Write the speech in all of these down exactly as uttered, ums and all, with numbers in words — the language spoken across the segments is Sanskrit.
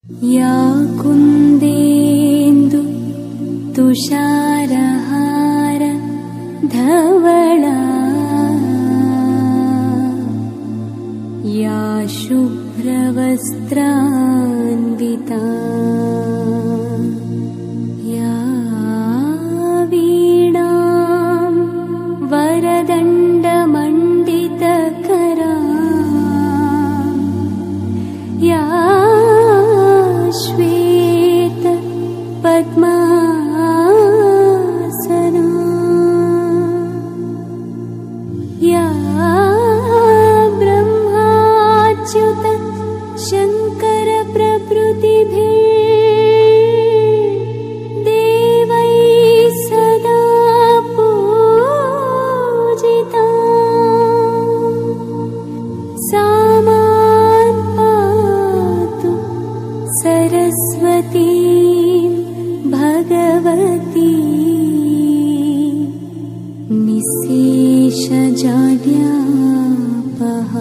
या कुन्देन्दु तुषारहार धवला या शुभ्रवस्त्रान्विता या वीणां वरदण्डमण्डितकरा या श्वेत पद्मासना या ब्रह्माच्युत शंकर प्रभृतिभिः देवैः सदा पूजिता सा मां पातु सरस्वती भगवती निःशेषजाड्यापहा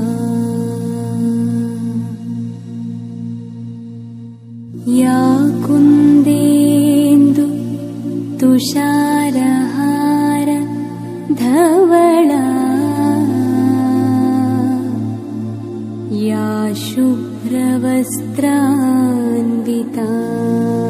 या कुन्देन्दु तुषारहार धवला या शुभ्रवस्त्रान्विता।